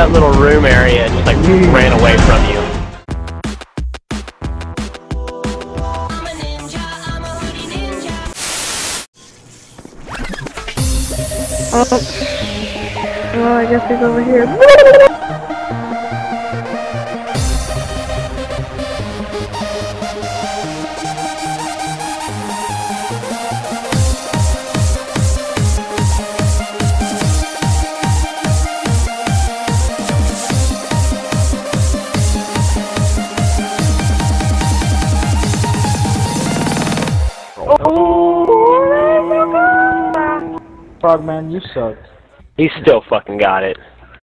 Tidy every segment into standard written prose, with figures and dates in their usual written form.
that little room area and just like ran away from you. Oh, I guess he's over here. Frogman, you suck. He still fucking got it.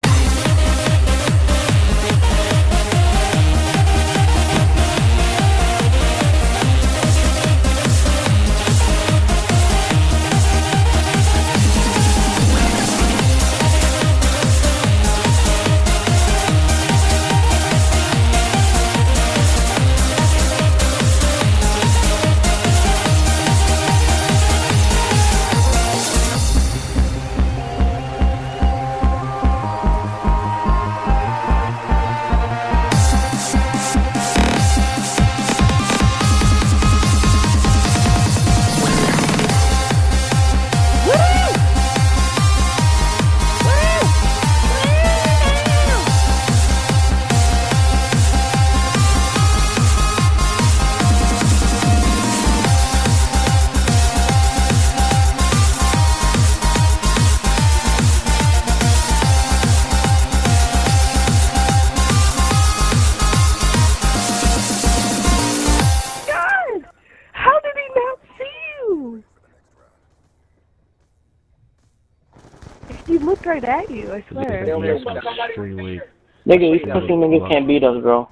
He looked right at you, I swear. Extremely. Nigga, these pussy niggas can't beat us, bro.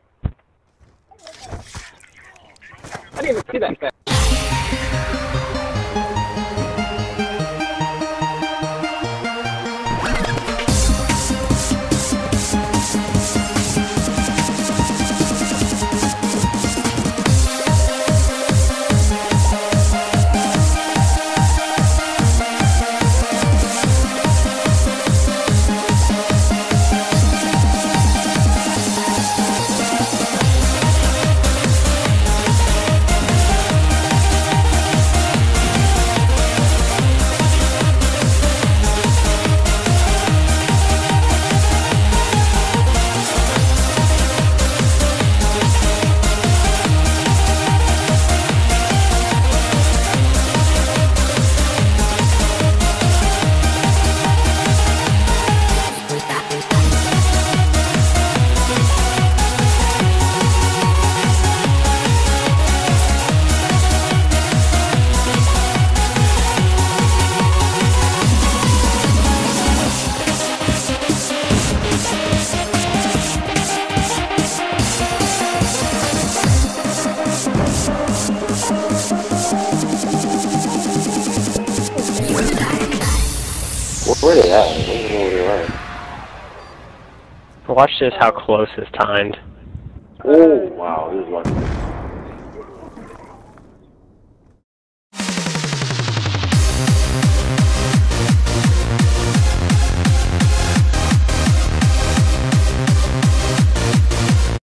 I didn't even see that fast. Where are they at? I don't know where they are. Watch this, how close it's timed. Oh, wow, this is lucky.